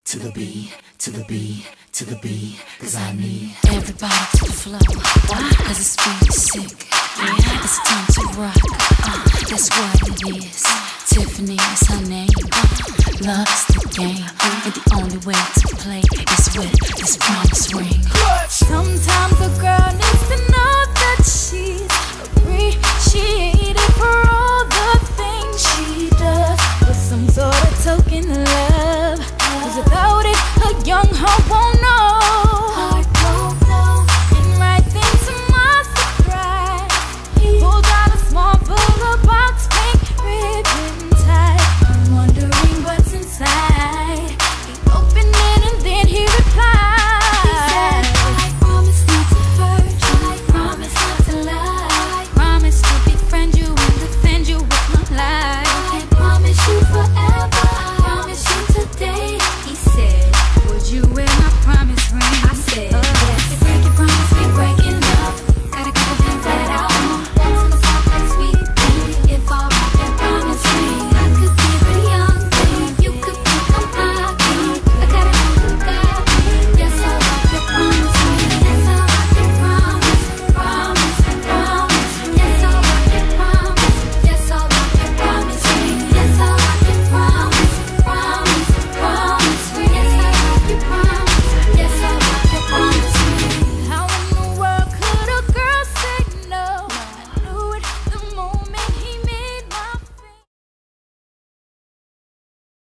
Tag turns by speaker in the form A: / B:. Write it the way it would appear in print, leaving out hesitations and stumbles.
A: To the B, to the B, to the B, cause I need everybody to the flow. Cause this beat is sick. It's time to rock. That's what it is. Tiffany is her name. Love's the game. And the only way to play is with this problem.